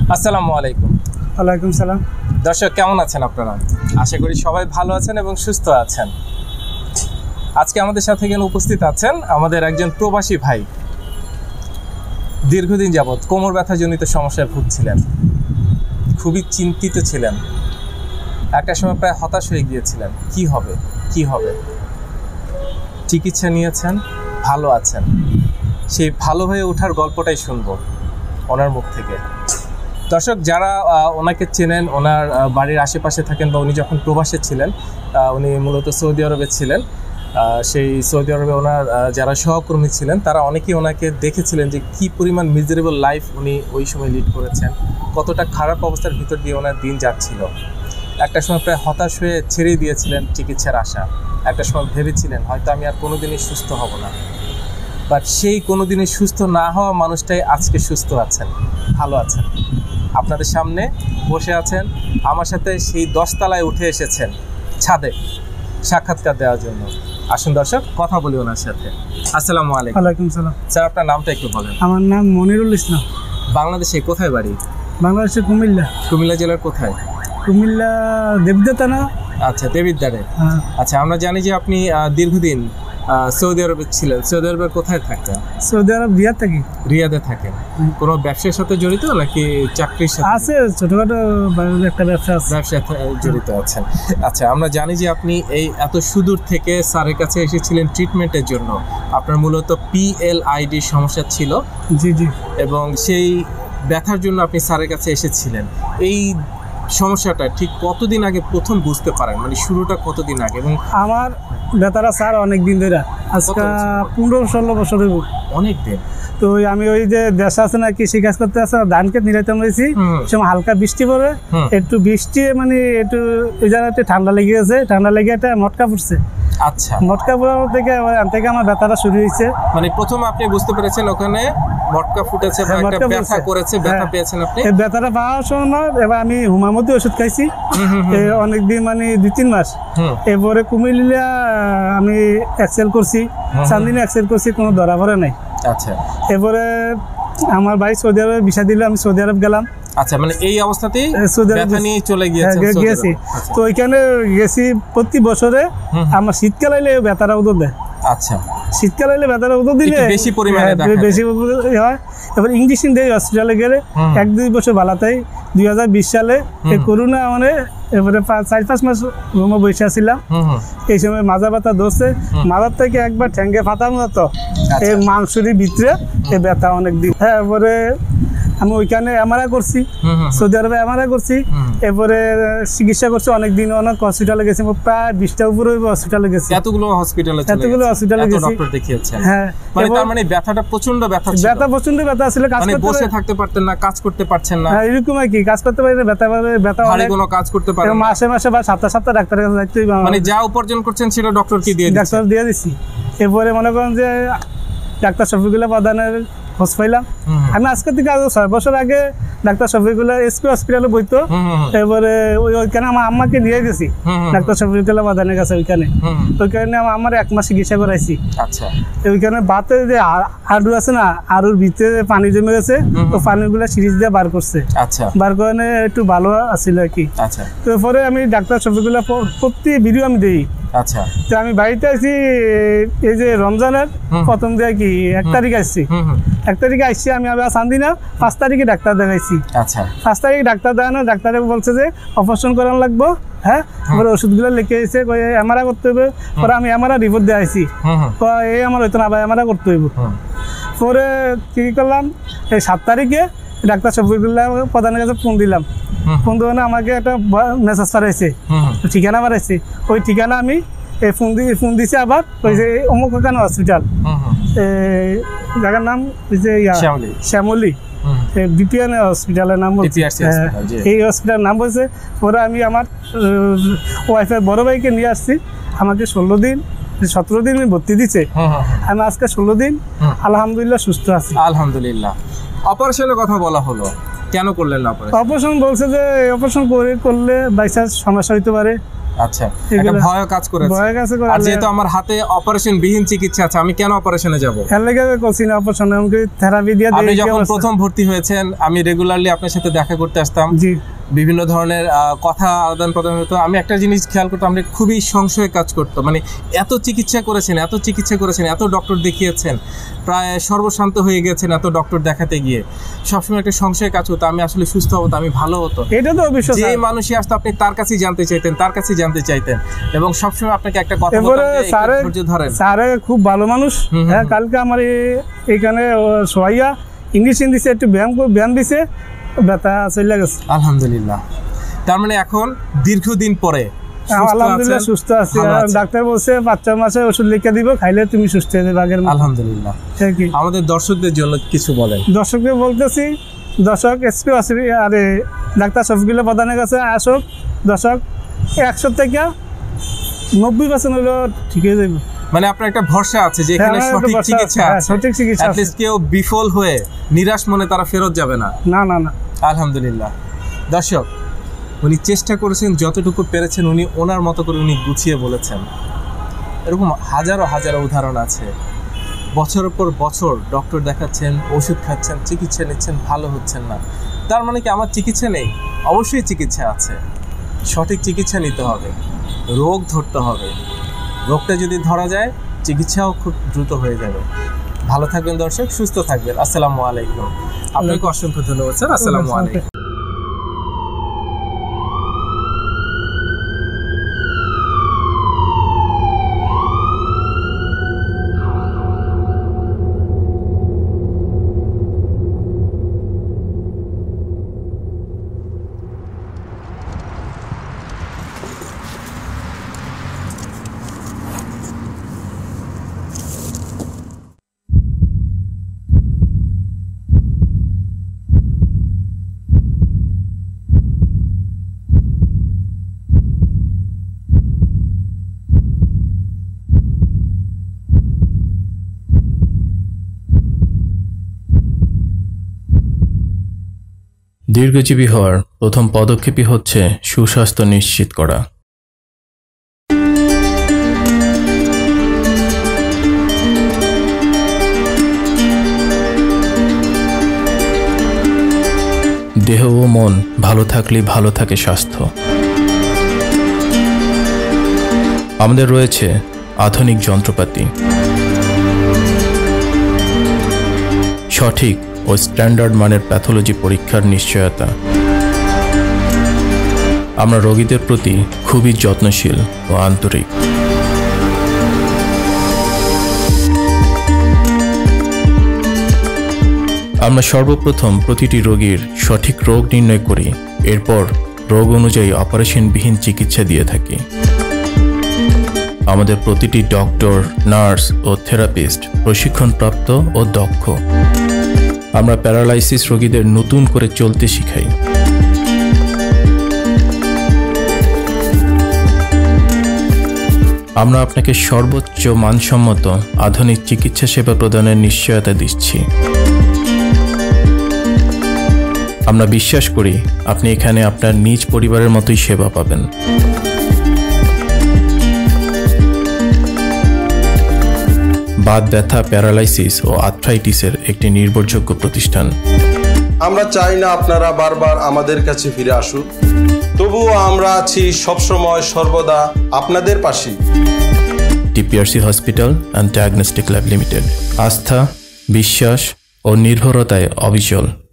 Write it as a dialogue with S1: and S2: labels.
S1: আসসালামু আলাইকুম।
S2: ওয়ালাইকুম সালাম।
S1: দর্শক কেমন আছেন আপনারা? আশা করি সবাই ভালো আছেন এবং সুস্থ আছেন। আজকে আমাদের সাথে এখানে উপস্থিত আছেন আমাদের একজন প্রবাসী ভাই। দীর্ঘদিন যাবৎ কোমর ব্যথাজনিত সমস্যায় ভুগছিলেন, খুবই চিন্তিত ছিলেন, একটা সময় প্রায় হতাশ হয়ে গিয়েছিলেন। কি হবে? চিকিৎসা নিয়েছেন, ভালো আছেন। সেই ভালো হয়ে ওঠার গল্পটাই শুনবো ওনার মুখ থেকে। দর্শক যারা ওনাকে চেনেন, ওনার বাড়ির আশেপাশে থাকেন বা উনি যখন প্রবাসে ছিলেন, উনি মূলত সৌদি আরবে ছিলেন। সেই সৌদি আরবে ওনার যারা সহকর্মী ছিলেন তারা অনেকেই ওনাকে দেখেছিলেন যে কী পরিমাণ মিজারেবল লাইফ উনি ওই সময় লিড করেছেন, কতটা খারাপ অবস্থার ভিতর দিয়ে ওনার দিন যাচ্ছিল। একটা সময় প্রায় হতাশ হয়ে ছেড়েই দিয়েছিলেন চিকিৎসার আশা। একটা সময় ভেবেছিলেন হয়তো আমি আর কোনোদিনই সুস্থ হব না। বাট সেই কোনোদিনই সুস্থ না হওয়া মানুষটাই আজকে সুস্থ আছেন, ভালো আছেন, আপনাদের সামনে বসে আছেন। আমার সাথে সেই 10 তলায় উঠে এসেছেন ছাদে সাক্ষাৎকার দেওয়ার জন্য। আসুন দর্শক কথা বলি ওনার সাথে। আসসালামু আলাইকুম।
S2: ওয়ালাইকুম সালাম।
S1: স্যার আপনার নামটা একটু বলেন।
S2: আমার নাম মনিরুল ইসলাম।
S1: বাংলাদেশে কোথায় বাড়ি?
S2: বাংলাদেশের কুমিল্লা।
S1: কুমিল্লা জেলার কোথায়?
S2: কুমিল্লা দেবদা থানা।
S1: আচ্ছা, দেবিদ্বারে। আচ্ছা, আমরা জানি যে আপনি দীর্ঘদিন সৌদি আরবে ছিলেন। সৌদি আরবের কোথায় থাকতেন?
S2: সৌদি আরব রিয়াদ থাকি।
S1: রিয়াদে থাকেন। কোনো ব্যবসার সাথে জড়িত নাকি চাকরির সাথে?
S2: আছে, ছোটখাটো একটা ব্যবসা আছে।
S1: ব্যবসার সাথে জড়িত আছেন। আচ্ছা, আমরা জানি যে আপনি এই এত সুদূর থেকে স্যারের কাছে এসেছিলেন ট্রিটমেন্টের জন্য। আপনার মূলত PLID সমস্যা ছিল।
S2: জি।
S1: এবং সেই ব্যথার জন্য আপনি স্যারের কাছে এসেছিলেন। এই সমস্যাটা ঠিক কতদিন আগে প্রথম বুঝতে পারেন, মানে শুরুটা কতদিন আগে? এবং
S2: আমার ব্যথাটা স্যার অনেক দিন ধরে, আজকে 15-16 বছর হইব।
S1: অনেক দিন।
S2: তো আমি ওই যে দেশে আছে না কৃষি কাজ করতে আছে, ধান ক্ষেত নিরাইতে রয়েছি, সময় হালকা বৃষ্টি পড়ে, একটু বৃষ্টি মানে একটু ওই জায়গাতে ঠান্ডা লেগে গেছে, ঠান্ডা লেগে একটা মটকা পড়ছে।
S1: আচ্ছা,
S2: মটকা পড়ার থেকে আমার ব্যথাটা শুরু হয়েছে।
S1: মানে প্রথম আপনি বুঝতে পেরেছেন ওখানে মটকা ফুটেছে বা একটা ব্যথা করেছে, ব্যথা পেয়েছেন আপনি?
S2: এই ব্যথাটা পাওয়ার সময় এবার আমি হুমার মধ্যে ওষুধ খাইছি অনেকদিন, মানে 2-3 মাস। এরপরে কুমিল্লা আমি এক্সেল করছি, 3 দিনে এক্সেল করছি, কোনো ধরা পড়ে নাই।
S1: আচ্ছা,
S2: এরপরে আমার ভাই সৌদি আরবে ভিসা দিল, আমি সৌদি আরব গেলাম।
S1: আচ্ছা, মানে এই অবস্থাতেই ব্যথা নিয়ে চলে
S2: গিয়েছি। তো ওইখানে গেছি প্রতি বছরে। আমার শীতকাল আইলে ব্যথাটা উদর দেয়।
S1: আচ্ছা,
S2: শীতকাল আইলে ব্যথাটা উদর দিলে
S1: বেশি পরিমাণে
S2: বেশি হয়। এবার ইংলিশ দেয় হসপিটালে গেলে 1-2 বছর ভালাতাই। 2020 সালে এই করোনা মানে এবারে 4-5 মাস রুমে বসে আসছিলাম। এই সময় মাজা ব্যথা ধরছে, মাজার থেকে একবার ঠ্যাঙ্গে ফাটানো হতো এই মাংসের ভিতরে, এই ব্যথা অনেক দিন। হ্যাঁ, এবারে আমি ওইখানে MRI করছি, সৌদি আরবে MRI করছি। এরপরে চিকিৎসা করছি অনেক দিন, অনেক হসপিটালে গেছি, প্রায় 20টা উপরে হসপিটালে গেছি।
S1: এতগুলো হসপিটালে গেছি, ডক্টর দেখিয়েছেন।
S2: হ্যাঁ,
S1: মানে ব্যথাটা প্রচন্ড ব্যথা ছিল।
S2: প্রচন্ড ব্যথা ছিল, কাজ
S1: করতে বসে থাকতে পারতেন না, কাজ করতে পারছেন না।
S2: হ্যাঁ, এরকম আর কি, কাজ করতে পারি না, ব্যথা
S1: ভারী কোনো কাজ করতে পারেন না।
S2: মাসে বা সপ্তাহে ডাক্তারের কাছে যাইতেই,
S1: মানে যা উপার্জন করছেন সেটা ডক্টরকে দিয়ে
S2: দিছি। এরপরে মনে করেন যে ডাক্তার শফিকুল্লাহ প্রধানের খোঁজ পাইলাম। আমি আজকে থেকে 6 বছর আগে ডাক্তার শফিকুল্লাহ SP হসপিটালে বইতো। এবারে ওইখানে আমার আম্মাকে নিয়ে গেছি ডাক্তার শফিকুল্লাহ প্রধানের কাছে। ওইখানে আমার 1 মাস চিকিৎসা করাইছি।
S1: আচ্ছা,
S2: ওইখানে বাতে যে হাড়ু আছে না, হাড়ুর ভিতরে পানি জমে গেছে, তো পানিগুলো সিরিজ দিয়ে বার করছে।
S1: আচ্ছা,
S2: বার করে একটু ভালো আছিল আর কি।
S1: আচ্ছা,
S2: তো পরে আমি ডাক্তার শফিকুল্লাহ প্রতি ভিডিও আমি দিই।
S1: আচ্ছা,
S2: তো আমি বাড়িতে আসছি এই যে রমজানের প্রথম দিয়ে কি 1 তারিখ আসছি। 1 তারিখে আসছি আমি, আবার 3 দিন 5 তারিখে ডাক্তার দেখাইছি।
S1: আচ্ছা,
S2: 5 তারিখে ডাক্তার দেখানো, ডাক্তারে বলছে যে অপারেশন করানো লাগবো। হ্যাঁ, পরে ওষুধগুলো লিখে এসে MRI করতে হবে। পরে আমি MRI রিপোর্ট দিয়ে আসছি, এই আমার হইতো না, আবার MRI করতে হইব। পরে কি করলাম, এই 7 তারিখে ডাক্তার শফিকুল্লাহ প্রধানের কাছে ফোন দিলাম। ফোন দেওয়ানে আমাকে একটা মেসেজ পাঠাইছে, ঠিকানা পাঠাইছে। ওই ঠিকানা আমি ফোন দিছি আবার, ওই যে অমুক ওখানে হসপিটাল, জায়গার নাম শ্যামলী, BPN হসপিটালের নাম বলছে। এই হসপিটালের নাম বলছে। পরে আমি আমার ওয়াইফের বড় ভাইকে নিয়ে আসছি। আমাকে 17 দিন ভর্তি দিচ্ছে। আমি আজকে 16 দিন আলহামদুলিল্লাহ সুস্থ আছি।
S1: আলহামদুলিল্লাহ। অপারেশনের কথা বলা হলো, কেন করলেন না অপারেশন?
S2: অপারেশন বলছে যে অপারেশন করলে বাই চান্স সমস্যা হইতে পারে,
S1: আচ্ছা, একটা ভয় কাজ করেছে।
S2: ভয় কাজ করে।
S1: আর যেহেতু আমার হাতে অপারেশন বিহীন চিকিৎসা আছে, আমি কেন অপারেশনে যাব?
S2: এর লাগি করছি না অপারেশন, আমি থেরাপি দিয়ে।
S1: আপনি যখন প্রথম ভর্তি হয়েছেন, আমি রেগুলারলি আপনার সাথে দেখা করতে আসতাম।
S2: জি।
S1: বিভিন্ন ধরনের কথা আদান প্রদান হতো। আমি একটা জিনিস খেয়াল করতাম, আপনি খুবই সংশয়ে কাজ করতো। মানে এত চিকিৎসা করেছেন, এত ডক্টর দেখিয়েছেন, প্রায় সর্বশান্ত হয়ে গেছেন এত ডক্টর দেখাতে গিয়ে। সবসময় একটা সংশয় কাজ হতো, আমি আসলে সুস্থ হতো, আমি ভালো হতো।
S2: এটা তো অবশ্যই।
S1: যে মানুষই আসতো আপনি তার কাছেই জানতে চাইতেন, এবং সবসময় আপনাকে একটা কথা
S2: বলতেন, ধৈর্য ধরেন। স্যারে খুব ভালো মানুষ। হ্যাঁ, কালকে আমার এখানে সোয়াইয়া ইংলিশ দিছে, একটু ব্যায়াম দিছে, ব্যথা চলে গেছে।
S1: আলহামদুলিল্লাহ। তার মানে এখন দীর্ঘদিন পরে
S2: আলহামদুলিল্লাহ সুস্থ আছি। ডাক্তার বলছে 5-6 মাসে ওষুধ লিখে দিব, খাইলে তুমি সুস্থ হয়ে যাবে আগের মতো।
S1: আলহামদুলিল্লাহ। আমাদের দর্শকদের জন্য কিছু বলেন।
S2: দর্শকদের বলতেছি, দর্শক এসপি আরে ডাক্তার শফিকুল্লাহ প্রধানের কাছে আসুক। দর্শক 100 থেকে 90% হলো ঠিক হয়ে যাবে।
S1: মানে আপনার একটা ভরসা আছে যে এখানে সঠিক চিকিৎসা আছে।
S2: সঠিক চিকিৎসা আছে।
S1: অ্যাটলিস্ট কেউ বিফল হয়ে নিরাশ মনে তারা ফেরত যাবে না।
S2: না না না।
S1: আলহামদুলিল্লাহ। দর্শক, উনি চেষ্টা করেছেন, যতটুকু পেরেছেন উনি ওনার মতো করে উনি গুছিয়ে বলেছেন। এরকম হাজারো উদাহরণ আছে। বছরের পর বছর ডক্টর দেখাচ্ছেন, ওষুধ খাচ্ছেন, চিকিৎসা নিচ্ছেন, ভালো হচ্ছেন না। তার মানে কি আমার চিকিৎসা নেই? অবশ্যই চিকিৎসা আছে। সঠিক চিকিৎসা নিতে হবে, রোগ ধরতে হবে। রোগটা যদি ধরা যায়, চিকিৎসাও খুব দ্রুত হয়ে যাবে। ভালো থাকবেন দর্শক, সুস্থ থাকবেন। আসসালামু আলাইকুম। আপনাকে অসংখ্য ধন্যবাদ স্যার। আসসালামু আলাইকুম।
S3: দীর্ঘজীবী হওয়ার প্রথম পদক্ষেপই হচ্ছে সুস্বাস্থ্য নিশ্চিত করা। দেহ ও মন ভালো থাকলেই ভালো থাকে স্বাস্থ্য। আমাদের রয়েছে আধুনিক যন্ত্রপাতি, সঠিক ও স্ট্যান্ডার্ড মানের প্যাথোলজি পরীক্ষার নিশ্চয়তা। আমরা রোগীদের প্রতি খুবই যত্নশীল ও আন্তরিক। আমরা সর্বপ্রথম প্রতিটি রোগীর সঠিক রোগ নির্ণয় করি, এরপর রোগ অনুযায়ী অপারেশনবিহীন চিকিৎসা দিয়ে থাকি। আমাদের প্রতিটি ডক্টর, নার্স ও থেরাপিস্ট প্রশিক্ষণপ্রাপ্ত ও দক্ষ। আমরা প্যারালাইসিস রোগীদের নতুন করে চলতে শিখাই। আমরা আপনাকে সর্বোচ্চ মানসম্মত আধুনিক চিকিৎসা সেবা প্রদানের নিশ্চয়তা দিচ্ছি। আমরা বিশ্বাস করি আপনি এখানে আপনার নিজ পরিবারের মতোই সেবা পাবেন। বাত ব্যথা, প্যারালাইসিস ও আর্থ্রাইটিসের একটি নির্ভরযোগ্য প্রতিষ্ঠান।
S4: আমরা চাই না আপনারা বারবার আমাদের কাছে ফিরে আসুন, তবুও আমরা আছি সবসময় সর্বদা আপনাদের পাশে।
S3: TPRC hospital and diagnostic lab limited, আস্থা, বিশ্বাস ও নির্ভরতায় অবিচল।